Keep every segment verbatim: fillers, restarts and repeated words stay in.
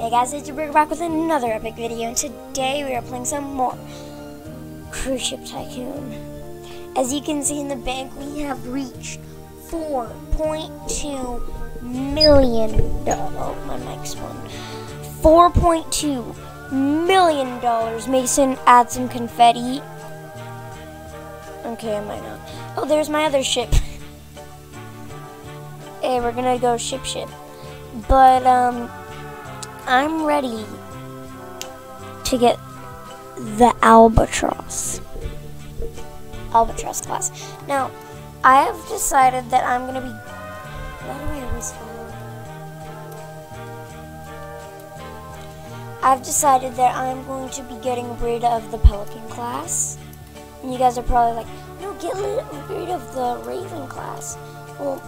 Hey guys, it's Burger back with another epic video, and today we are playing some more Cruise Ship Tycoon. As you can see in the bank, we have reached four point two million dollars. Oh, my mic's on. four point two million dollars. Mason, add some confetti. Okay, I might not. Oh, there's my other ship. Hey, we're gonna go ship ship. But, um... I'm ready to get the Albatross. Albatross class. Now, I have decided that I'm going to be... Why do I always fall? I've decided that I'm going to be getting rid of the Pelican class. And you guys are probably like, no, get rid of the Raven class. Well,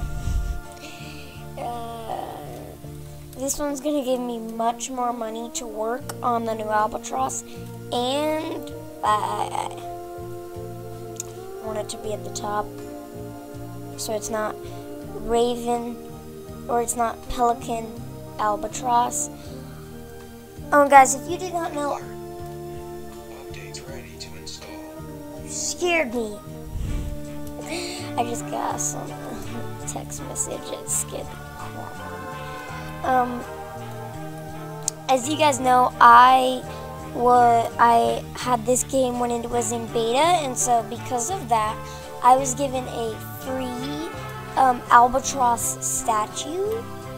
uh... this one's going to give me much more money to work on the new Albatross, and I want it to be at the top, so it's not Raven, or it's not Pelican Albatross. Oh, guys, if you did not know, Updates ready to install. You scared me. I just got some text message that scared the crap. Um, as you guys know, I was I had this game when it was in beta, and so because of that, I was given a free um, Albatross statue,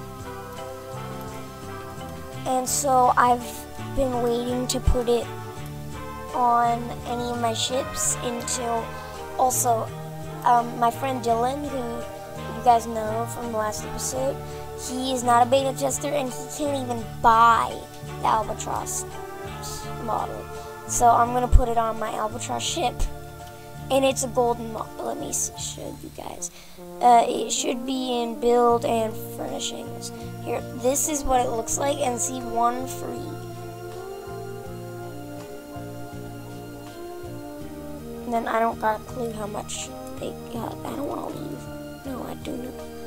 and so I've been waiting to put it on any of my ships until also um, my friend Dylan, who you guys know from the last episode. He is not a beta tester, and he can't even buy the Albatross model. So I'm going to put it on my Albatross ship. And it's a golden model. Let me show you guys. Uh, it should be in build and furnishings. Here, this is what it looks like, and see, one free. And then I don't got a clue how much they got. I don't want to leave. No, I do not.